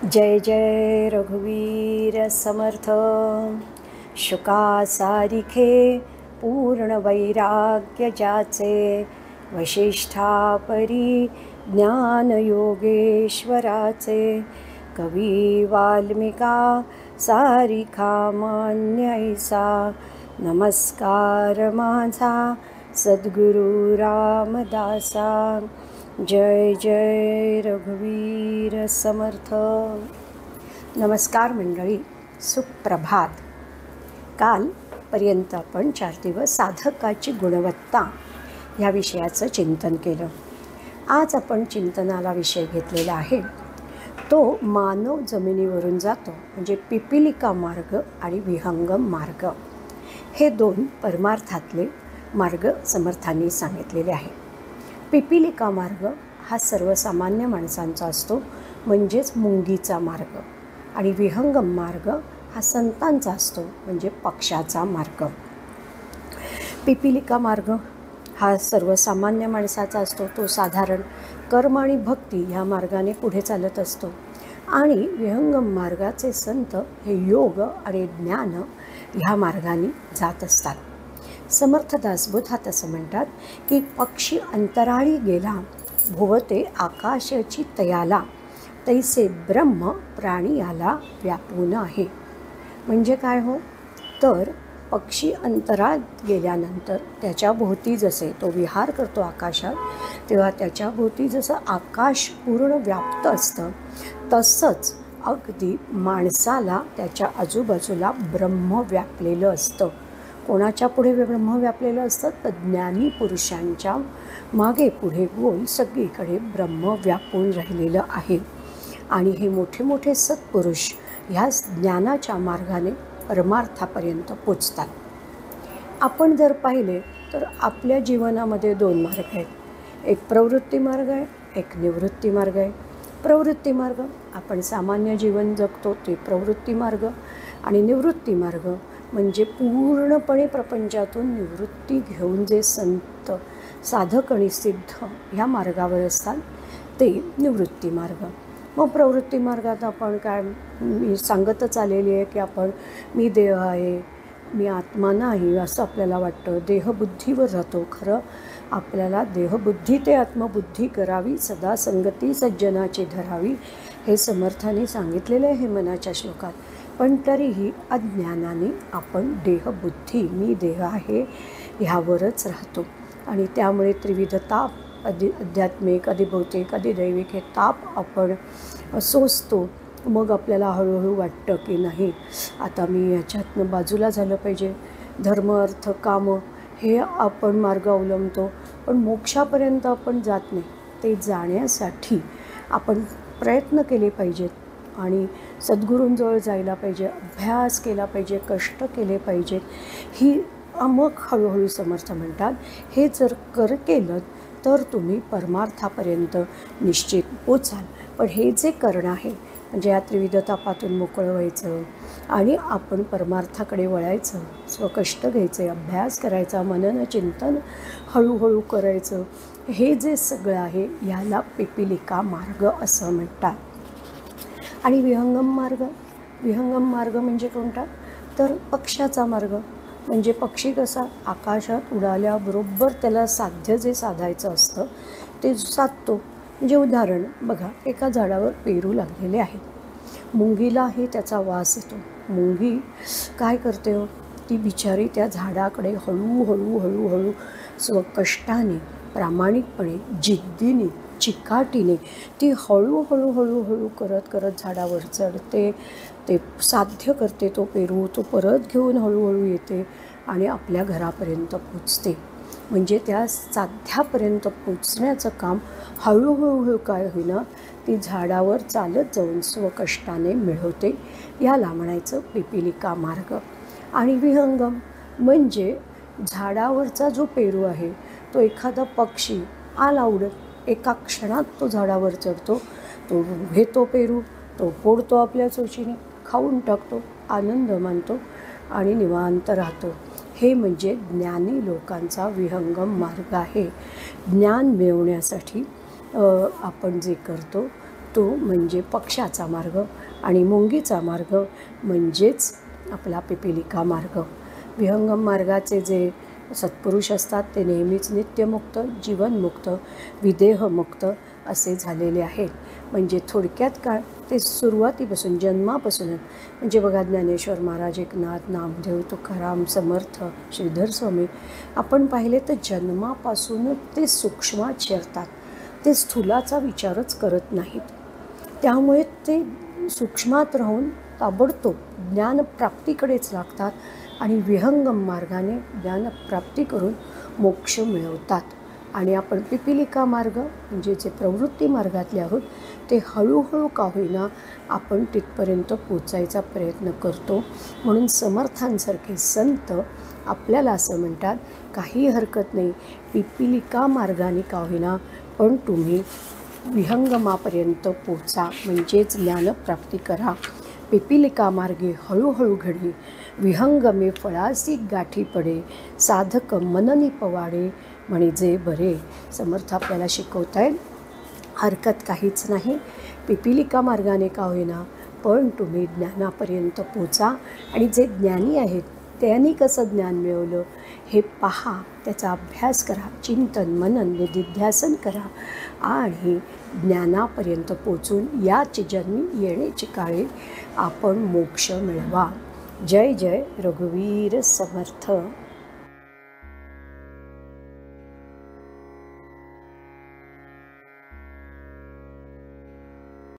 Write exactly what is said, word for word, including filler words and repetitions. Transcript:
जय जय रघुवीर समर्थ. शुका सारिखे पूर्ण वैराग्य ज्याचे, वशिष्ठा परी ज्ञान योगेश्वराचे. कवी वाल्मिका सारिखा मान्य ऐसा, नमस्कार माझा सद्गुरु रामदासा. जय जय रघुवीर समर्थ. नमस्कार मंडळी, सुप्रभात. कालपर्यंत आपण चार दिवस साधकाची गुणवत्ता ह्या विषयाचं चिंतन केलं. आज आपण चिंतनाला विषय घेतलेला आहे तो मानव जमिनीवरून जातो म्हणजे पिपिलिका मार्ग आणि विहंगम मार्ग. हे दोन परमार्थातले मार्ग समर्थांनी सांगितलेले आहे. पिपिलिका मार्ग हा सर्वसामान्य माणसांचा असतो म्हणजेच मुंगीचा मार्ग, आणि विहंगम मार्ग हा संतांचा असतो म्हणजे पक्षाचा मार्ग. पिपिलिका मार्ग हा सर्वसामान्य माणसाचा असतो, तो साधारण कर्म आणि भक्ती ह्या मार्गाने पुढे चालत असतो. आणि विहंगम मार्गाचे संत हे योग आणि ज्ञान ह्या मार्गाने जात असतात. समर्थ दासबोध हा तसं म्हणतात की पक्षी अंतराळी गेला, भुवते आकाशाची तयाला, तैसे ब्रह्म प्राणी आला व्यापून आहे. म्हणजे काय हो, तर पक्षी अंतराळात गेल्यानंतर त्याच्या भोवती जसे तो विहार करतो आकाशात, तेव्हा त्याच्या भोवती जसं आकाश पूर्ण व्याप्त असतं, तसंच अगदी माणसाला त्याच्या आजूबाजूला ब्रह्म व्यापलेलं असतं. कोणाच्या पुढे ब्रह्म व्यापलेलं असतं तर ज्ञानी पुरुषांच्या मागे पुढे गोल सगळीकडे ब्रह्म व्यापून राहिलेलं आहे. आणि हे मोठे मोठे सत्पुरुष ह्या ज्ञानाच्या मार्गाने परमार्थापर्यंत पोचतात. आपण जर पाहिले तर आपल्या जीवनामध्ये दोन मार्ग आहेत. एक प्रवृत्ती मार्ग आहे, एक निवृत्ती मार्ग आहे. प्रवृत्ती मार्ग आपण सामान्य जीवन जगतो ते प्रवृत्ती मार्ग, आणि निवृत्ती मार्ग म्हणजे पूर्णपणे प्रपंचातून निवृत्ती घेऊन जे संत साधक आणि सिद्ध ह्या मार्गावर असतात ते निवृत्ती मार्ग. मग प्रवृत्ती मार्गात आपण काय मी सांगतच आलेली आहे की आपण मी देह आहे, मी आत्मा नाही असं आपल्याला वाटतं, देहबुद्धीवर राहतो. खरं आपल्याला देहबुद्धी ते आत्मबुद्धी करावी, सदा संगती सज्जनाची धरावी, हे समर्थाने सांगितलेलं आहे मनाच्या श्लोकात. पण तरीही अज्ञानाने आपण देहबुद्धी मी देह आहे ह्यावरच राहतो, आणि त्यामुळे त्रिविध ताप, अधि आध्यात्मिक अधिभौतिक अधिदैविक हे ताप आपण सोसतो. मग आपल्याला हळूहळू वाटतं की नाही आता मी ह्याच्यातनं बाजूला झालं पाहिजे, धर्म अर्थ कामं हे आपण मार्ग अवलंबतो, पण मोक्षापर्यंत आपण जात नाही. ते जाण्यासाठी आपण प्रयत्न केले पाहिजेत आणि सद्गुरूंजवळ जायला पाहिजे, अभ्यास केला पाहिजे, कष्ट केले पाहिजेत. ही मग हळूहळू समर्थ म्हणतात हे जर कर केलं तर तुम्ही परमार्थापर्यंत निश्चित पोचाल. पण हे जे करणं आहे म्हणजे या त्रिविध तापातून मोकळं व्हायचं आणि आपण परमार्थाकडे वळायचं, स्वकष्ट घ्यायचे, अभ्यास करायचा, मनन चिंतन हळूहळू करायचं, हे जे सगळं आहे याला पिपिलिका मार्ग असं म्हणतात. आणि विहंगम मार्ग विहंगम मार्ग म्हणजे कोणता, तर पक्षाचा मार्ग. म्हणजे पक्षी कसा आकाशात उडाल्याबरोबर त्याला साध्य जे साधायचं असतं ते साधतो. म्हणजे उदाहरण बघा, एका झाडावर पेरू लागलेले आहेत, मुंगीलाही त्याचा वास येतो. मुंगी काय करते हो, ती बिचारी त्या झाडाकडे हळूहळू हळूहळू स्वकष्टाने प्रामाणिकपणे जिद्दीने चिकाटीने ती हळूहळू हळूहळू करत करत झाडावर चढते, ते साध्य करते तो पेरू, तो परत घेऊन हळूहळू येते आणि आपल्या घरापर्यंत पोचते. म्हणजे त्या साध्यापर्यंत पोचण्याचं काम हळूहळू काय होईना ती झाडावर चालत जाऊन स्वकष्टाने मिळवते. याला म्हणायचं पिपिलिका मार्ग. आणि विहंगम म्हणजे झाडावरचा जो पेरू आहे तो एखादा पक्षी आला उडत, एका क्षणात तो झाडावर चढतो, तो घेतो पेरू, तो फोडतो आपल्या चोचीने, खाऊन टाकतो, आनंद मानतो आणि निवांत राहतो. हे म्हणजे ज्ञानी लोकांचा विहंगम मार्ग आहे. ज्ञान मिळवण्यासाठी आपण जे करतो तो म्हणजे पक्षाचा मार्ग आणि मुंगीचा मार्ग म्हणजेच आपला पिपीलिका मार्ग. विहंगम मार्गाचे जे सत्पुरुष असतात ते नेहमीच नित्यमुक्त, जीवनमुक्त, विदेहमुक्त असे झालेले आहेत. म्हणजे थोडक्यात काय, ते सुरुवातीपासून जन्मापासूनच, म्हणजे बघा ज्ञानेश्वर महाराज, एकनाथ, नामदेव, तुकाराम, समर्थ, श्रीधर स्वामी, आपण पाहिले तर जन्मापासूनच ते सूक्ष्मात शिरतात. ते स्थूलाचा विचारच करत नाहीत. त्यामुळे ते सूक्ष्मात राहून ताबडतोब ज्ञानप्राप्तीकडेच लागतात आणि विहंगम मार्गाने ज्ञानप्राप्ती करून मोक्ष मिळवतात. आणि आपण पिपीलिका मार्ग म्हणजे जे प्रवृत्ती मार्गातले आहोत ते हळूहळू का होईना आपण तिथपर्यंत पोचायचा प्रयत्न करतो. म्हणून समर्थांसारखे संत आपल्याला असं म्हणतात, काही हरकत नाही, पिपीलिका मार्गाने का होईना पण तुम्ही विहंगमापर्यंत पोचा, म्हणजेच ज्ञानप्राप्ती करा. पिपीलिका मार्गे हळूहळू घडी, विहंगमे फळासी गाठी पडे, साधक मननी पवाडे म्हणजे बरे. समर्थ आपल्याला शिकवत आहेत, हरकत काहीच नाही, पिपीलिका मार्गाने का होईना पण तुम्ही ज्ञानापर्यंत पोचा. आणि जे ज्ञानी आहेत त्यांनी कसं ज्ञान मिळवलं हे पहा, त्याचा अभ्यास करा, चिंतन मनन निधिध्यासन करा आणि ज्ञानापर्यंत पोचून याच जन्मी येण्याची काळी आपण मोक्ष मिळवा. जय जय रघुवीर समर्थ.